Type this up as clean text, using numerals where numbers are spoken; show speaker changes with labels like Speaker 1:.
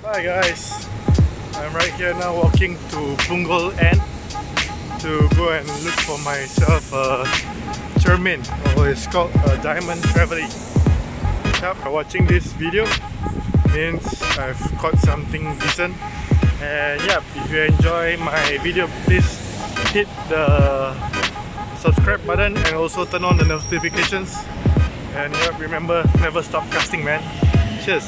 Speaker 1: Hi guys, I'm right here now walking to Punggol end to go and look for myself a cermin, or it's called a Diamond Trevally. Yep, watching this video means I've caught something decent. And yeah, if you enjoy my video, please hit the subscribe button and also turn on the notifications. And yeah, remember, never stop casting, man. Cheers!